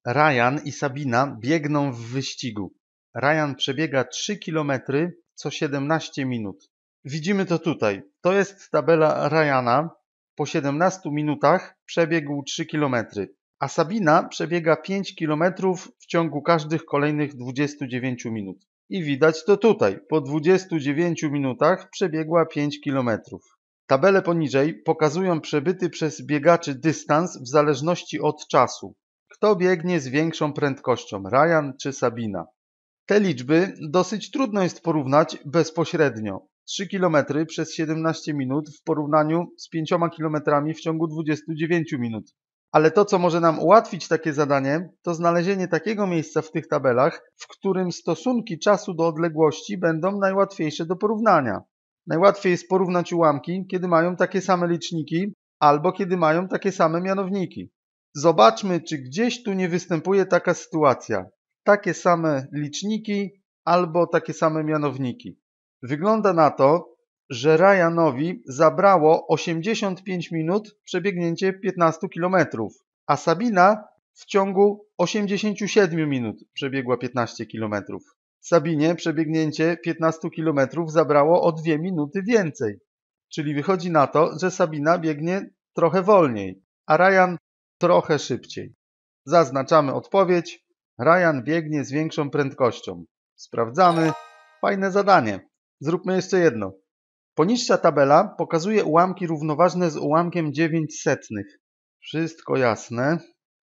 Ryan i Sabina biegną w wyścigu. Ryan przebiega 3 km co 17 minut. Widzimy to tutaj. To jest tabela Ryana. Po 17 minutach przebiegł 3 km, a Sabina przebiega 5 km w ciągu każdych kolejnych 29 minut. I widać to tutaj. Po 29 minutach przebiegła 5 km. Tabele poniżej pokazują przebyty przez biegaczy dystans w zależności od czasu. Kto biegnie z większą prędkością, Ryan czy Sabina? Te liczby dosyć trudno jest porównać bezpośrednio. 3 km przez 17 minut w porównaniu z 5 km w ciągu 29 minut. Ale to, co może nam ułatwić takie zadanie, to znalezienie takiego miejsca w tych tabelach, w którym stosunki czasu do odległości będą najłatwiejsze do porównania. Najłatwiej jest porównać ułamki, kiedy mają takie same liczniki albo kiedy mają takie same mianowniki. Zobaczmy, czy gdzieś tu nie występuje taka sytuacja. Takie same liczniki albo takie same mianowniki. Wygląda na to, że Ryanowi zabrało 85 minut przebiegnięcie 15 km, a Sabina w ciągu 87 minut przebiegła 15 km. Sabinie przebiegnięcie 15 km zabrało o 2 minuty więcej. Czyli wychodzi na to, że Sabina biegnie trochę wolniej, a Ryan trochę szybciej. Zaznaczamy odpowiedź. Ryan biegnie z większą prędkością. Sprawdzamy. Fajne zadanie. Zróbmy jeszcze jedno. Poniższa tabela pokazuje ułamki równoważne z ułamkiem 900. Wszystko jasne.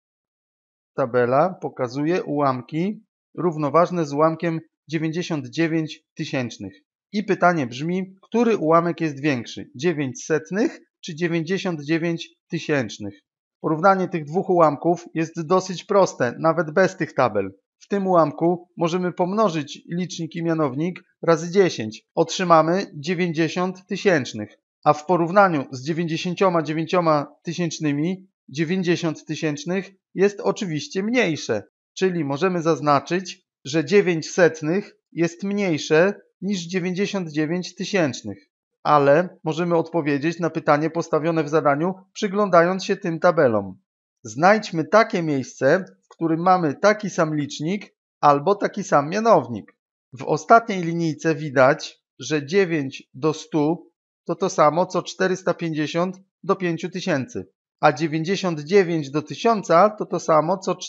Tabela pokazuje ułamki równoważne z ułamkiem 99 tysięcznych. I pytanie brzmi, który ułamek jest większy? 900 czy 99 tysięcznych? Porównanie tych dwóch ułamków jest dosyć proste, nawet bez tych tabel. W tym ułamku możemy pomnożyć licznik i mianownik razy 10. Otrzymamy 90 tysięcznych, a w porównaniu z 99 tysięcznymi 90 tysięcznych jest oczywiście mniejsze. Czyli możemy zaznaczyć, że 900 jest mniejsze niż 99 tysięcznych. Ale możemy odpowiedzieć na pytanie postawione w zadaniu, przyglądając się tym tabelom. Znajdźmy takie miejsce, w którym mamy taki sam licznik albo taki sam mianownik. W ostatniej linijce widać, że 9 do 100 to to samo co 450 do 5000, a 99 do 1000 to to samo co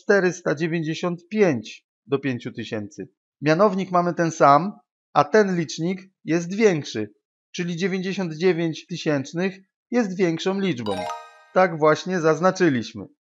495 do 5000. Mianownik mamy ten sam, a ten licznik jest większy, czyli 99 tysięcznych jest większą liczbą. Tak właśnie zaznaczyliśmy.